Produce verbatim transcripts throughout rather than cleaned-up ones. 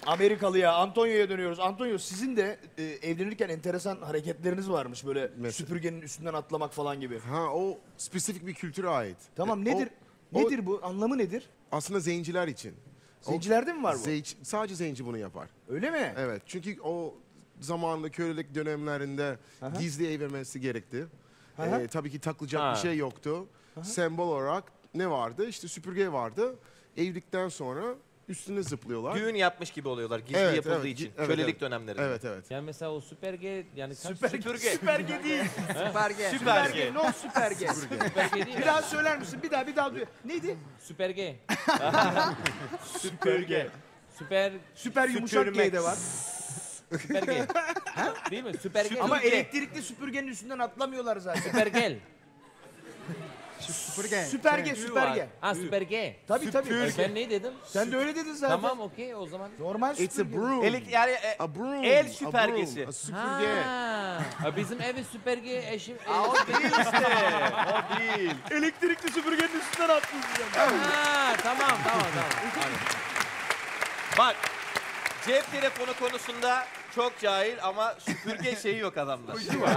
Amerikalı'ya, Antonio'ya dönüyoruz. Antonio, sizin de e, evlenirken enteresan hareketleriniz varmış. Böyle Mesela? süpürgenin üstünden atlamak falan gibi. Ha, o spesifik bir kültüre ait. Tamam, E, nedir? o- nedir bu? Anlamı nedir? Aslında zenciler için. O- Zencilerde mi var bu? Zenci- sadece zenci bunu yapar. Öyle mi? Evet, çünkü o zamanında kölelik dönemlerinde Aha. gizli evlenmesi gerekti. Aha. Ee, tabii ki takılacak Ha. bir şey yoktu. Sembol olarak ne vardı? İşte süpürge vardı. Evlilikten sonra üstüne zıplıyorlar. Düğün yapmış gibi oluyorlar gizli Evet, yapıldığı evet, için. evet, Kölelik evet. dönemlerinde. Evet, evet. Yani mesela o süperge yani kaç Süperge. Süpürge. Süperge değil. Süperge. Süperge. No süperge. süperge değil Bir mi? daha söyler misin? Bir daha, bir daha. duy- Neydi? Süperge. Süpürge. Süper Süper yumuşak Süpürmek. G de var. süperge. Değil mi? Süperge. Ama Süpürge. elektrikli süpürgenin üstünden atlamıyorlar zaten. Süpergel. Süpürge. Süperge, Şey, süperge. Ha süperge. Tabii tabii. E, ben ne dedim? Sen de öyle dedin zaten. Tamam okey o zaman. Normal It's a süpürge. broom. Elik, yani e, A broom. el a süpergesi. broom, a süpürge. Ha, ha, bizim evi süperge eşim. Aa, o değil işte. O değil. Elektrikli süpürgenin üstünden atlayacağım. Ha tamam tamam tamam. Bak, cep telefonu konusunda çok cahil ama süpürge şeyi yok adamda.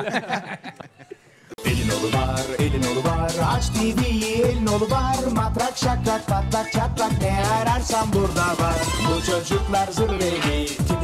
Elin olu var, elin olu var. Aç T V'yi, elin olu var. Matrak şakrak patlak çatlak ne ararsan burada var. Bu çocuklar zırveli.